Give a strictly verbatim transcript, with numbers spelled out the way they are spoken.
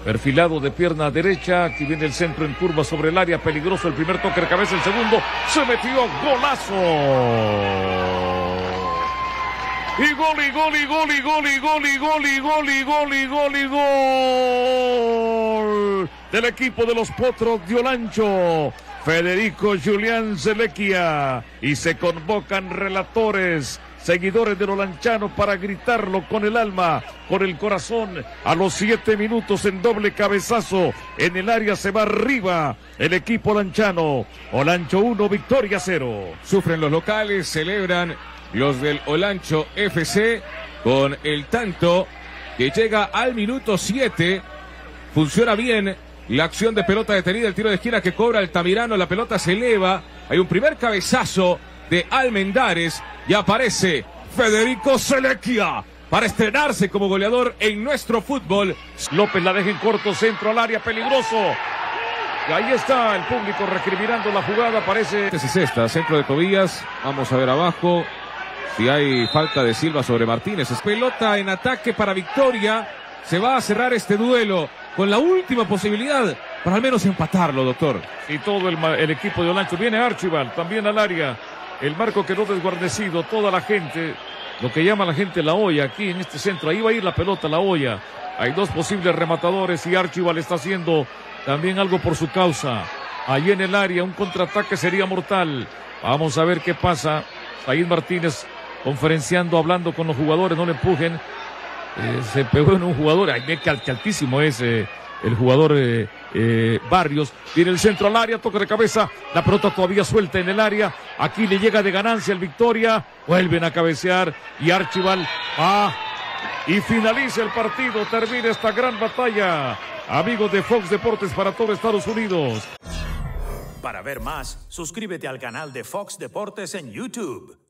Perfilado de pierna derecha, aquí viene el centro en curva sobre el área, peligroso el primer toque de cabeza, el segundo, se metió, golazo. Y gol, y gol, y gol, y gol, y gol, y gol, y gol, y gol, y gol, y gol del equipo de los Potros de Olancho, Federico Julián Zelecchia, y se convocan relatores, seguidores del olanchano para gritarlo con el alma, con el corazón. A los siete minutos en doble cabezazo, en el área se va arriba el equipo olanchano. Olancho uno, Victoria cero. Sufren los locales, celebran los del Olancho F C con el tanto que llega al minuto siete. Funciona bien la acción de pelota detenida, el tiro de esquina que cobra Altamirano, la pelota se eleva, hay un primer cabezazo de Almendares y aparece Federico Zelecchia para estrenarse como goleador en nuestro fútbol. López la deja en corto, centro al área, peligroso. Y ahí está el público recriminando la jugada, parece. Este es esta, centro de Tobías, vamos a ver abajo si hay falta de Silva sobre Martínez. Es pelota en ataque para Victoria, se va a cerrar este duelo con la última posibilidad para al menos empatarlo, doctor. Y todo el, el equipo de Olancho, viene Archibald también al área. El marco quedó desguarnecido, toda la gente, lo que llama la gente la olla, aquí en este centro, ahí va a ir la pelota, la olla. Hay dos posibles rematadores y Archibald está haciendo también algo por su causa. Allí en el área, un contraataque sería mortal. Vamos a ver qué pasa. Said Martínez conferenciando, hablando con los jugadores, no le empujen. Eh, se pegó en un jugador, ay, que, que altísimo es eh, el jugador eh, eh, Barrios. Viene el centro al área, toque de cabeza, la pelota todavía suelta en el área, aquí le llega de ganancia el Victoria, vuelven a cabecear y Archibald ah, y finaliza el partido, termina esta gran batalla. Amigos de Fox Deportes para todo Estados Unidos. Para ver más, suscríbete al canal de Fox Deportes en YouTube.